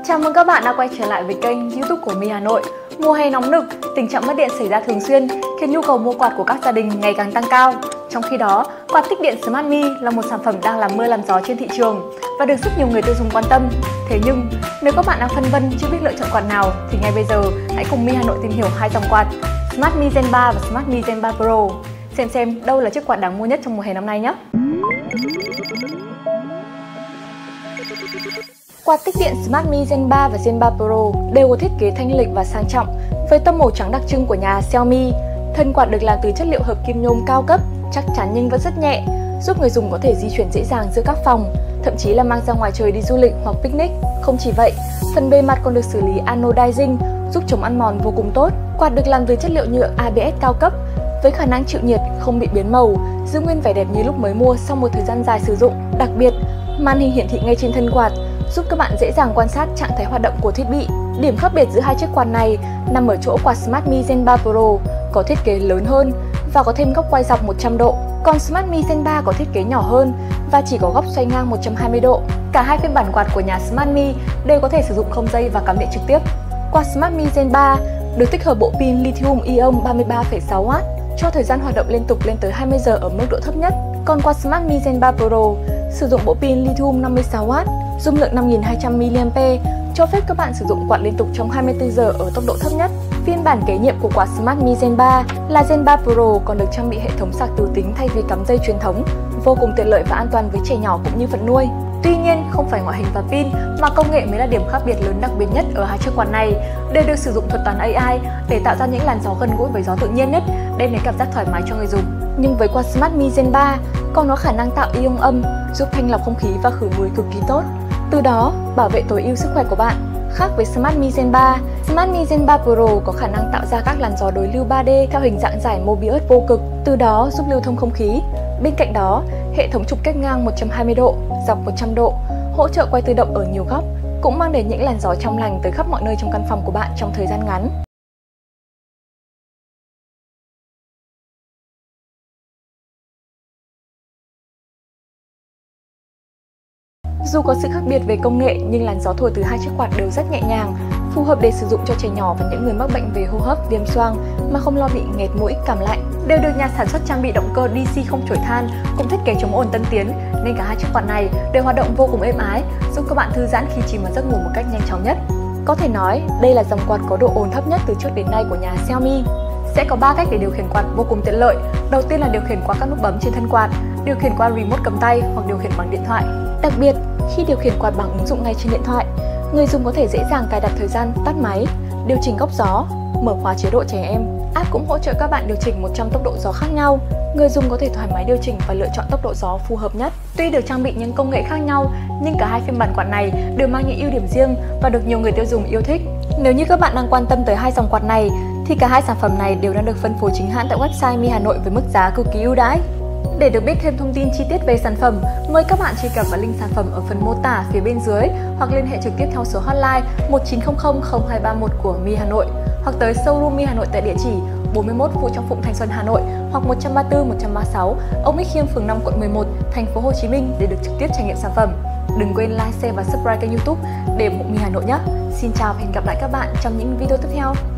Chào mừng các bạn đã quay trở lại với kênh YouTube của My Hà Nội. Mùa hè nóng nực, tình trạng mất điện xảy ra thường xuyên khiến nhu cầu mua quạt của các gia đình ngày càng tăng cao. Trong khi đó, quạt tích điện Smart Me là một sản phẩm đang làm mưa làm gió trên thị trường và được rất nhiều người tiêu dùng quan tâm. Thế nhưng, nếu các bạn đang phân vân chưa biết lựa chọn quạt nào thì ngay bây giờ hãy cùng My Hà Nội tìm hiểu hai dòng quạt Smart Me Gen 3 và Smart Me Gen 3 Pro. Xem đâu là chiếc quạt đáng mua nhất trong mùa hè năm nay nhé. Quạt tích điện Smart Me Gen 3 và Gen 3 Pro đều có thiết kế thanh lịch và sang trọng với tông màu trắng đặc trưng của nhà Xiaomi. Thân quạt được làm từ chất liệu hợp kim nhôm cao cấp, chắc chắn nhưng vẫn rất nhẹ, giúp người dùng có thể di chuyển dễ dàng giữa các phòng, thậm chí là mang ra ngoài trời đi du lịch hoặc picnic. Không chỉ vậy, phần bề mặt còn được xử lý anodizing, giúp chống ăn mòn vô cùng tốt. Quạt được làm từ chất liệu nhựa ABS cao cấp với khả năng chịu nhiệt, không bị biến màu, giữ nguyên vẻ đẹp như lúc mới mua sau một thời gian dài sử dụng. Đặc biệt, màn hình hiển thị ngay trên thân quạt giúp các bạn dễ dàng quan sát trạng thái hoạt động của thiết bị. Điểm khác biệt giữa hai chiếc quạt này nằm ở chỗ quạt Smart Me Gen 3 Pro có thiết kế lớn hơn và có thêm góc quay dọc 100 độ, còn Smart Me Gen 3 có thiết kế nhỏ hơn và chỉ có góc xoay ngang 120 độ. Cả hai phiên bản quạt của nhà Smart Me đều có thể sử dụng không dây và cắm điện trực tiếp. Quad Smart Me Gen 3 được tích hợp bộ pin lithium-ion 33,6W cho thời gian hoạt động liên tục lên tới 20 giờ ở mức độ thấp nhất. Còn quad Smart Me Gen 3 Pro sử dụng bộ pin lithium 56W, dung lượng 5200 mAh, cho phép các bạn sử dụng quạt liên tục trong 24 giờ ở tốc độ thấp nhất. Phiên bản kế nhiệm của quad Smart Me Gen 3 là Gen 3 Pro còn được trang bị hệ thống sạc tứ tính thay vì cắm dây truyền thống, vô cùng tiện lợi và an toàn với trẻ nhỏ cũng như vật nuôi. Tuy nhiên, không phải ngoại hình và pin mà công nghệ mới là điểm khác biệt lớn đặc biệt nhất ở hai chiếc quạt này. Đều được sử dụng thuật toán AI để tạo ra những làn gió gần gũi với gió tự nhiên nhất, đem đến cảm giác thoải mái cho người dùng. Nhưng với quad Smart Me Gen 3 còn có khả năng tạo ion âm, giúp thanh lọc không khí và khử mùi cực kỳ tốt, từ đó bảo vệ tối ưu sức khỏe của bạn. Khác với Smart Me Gen 3, Smart Me Gen 3 Pro có khả năng tạo ra các làn gió đối lưu 3D theo hình dạng giải Mobius vô cực, từ đó giúp lưu thông không khí. Bên cạnh đó, hệ thống trục kép ngang 120 độ, dọc 100 độ, hỗ trợ quay tự động ở nhiều góc, cũng mang đến những làn gió trong lành tới khắp mọi nơi trong căn phòng của bạn trong thời gian ngắn. Dù có sự khác biệt về công nghệ nhưng làn gió thổi từ hai chiếc quạt đều rất nhẹ nhàng, phù hợp để sử dụng cho trẻ nhỏ và những người mắc bệnh về hô hấp, viêm xoang mà không lo bị nghẹt mũi, cảm lạnh. Đều được nhà sản xuất trang bị động cơ DC không chổi than cùng thiết kế chống ồn tân tiến, nên cả hai chiếc quạt này đều hoạt động vô cùng êm ái, giúp các bạn thư giãn khi chìm vào giấc ngủ một cách nhanh chóng nhất. Có thể nói, đây là dòng quạt có độ ồn thấp nhất từ trước đến nay của nhà Xiaomi. Sẽ có 3 cách để điều khiển quạt vô cùng tiện lợi. Đầu tiên là điều khiển qua các nút bấm trên thân quạt, điều khiển qua remote cầm tay hoặc điều khiển bằng điện thoại. Đặc biệt, khi điều khiển quạt bằng ứng dụng ngay trên điện thoại, người dùng có thể dễ dàng cài đặt thời gian tắt máy, điều chỉnh góc gió, mở khóa chế độ trẻ em. App cũng hỗ trợ các bạn điều chỉnh 100 tốc độ gió khác nhau. Người dùng có thể thoải mái điều chỉnh và lựa chọn tốc độ gió phù hợp nhất. Tuy được trang bị những công nghệ khác nhau, nhưng cả hai phiên bản quạt này đều mang những ưu điểm riêng và được nhiều người tiêu dùng yêu thích. Nếu như các bạn đang quan tâm tới hai dòng quạt này, thì cả hai sản phẩm này đều đang được phân phối chính hãng tại website My Hà Nội với mức giá cực kỳ ưu đãi. Để được biết thêm thông tin chi tiết về sản phẩm, mời các bạn truy cập vào link sản phẩm ở phần mô tả phía bên dưới hoặc liên hệ trực tiếp theo số hotline 1900 0231 của My Hà Nội hoặc tới showroom My Hà Nội tại địa chỉ 41 Vũ Trọng Phụng, Thanh Xuân, Hà Nội hoặc 134 136 Âu Bích Khiêm, phường 5, quận 11, thành phố Hồ Chí Minh để được trực tiếp trải nghiệm sản phẩm. Đừng quên like, share và subscribe kênh YouTube để ủng hộ My Hà Nội nhé. Xin chào và hẹn gặp lại các bạn trong những video tiếp theo.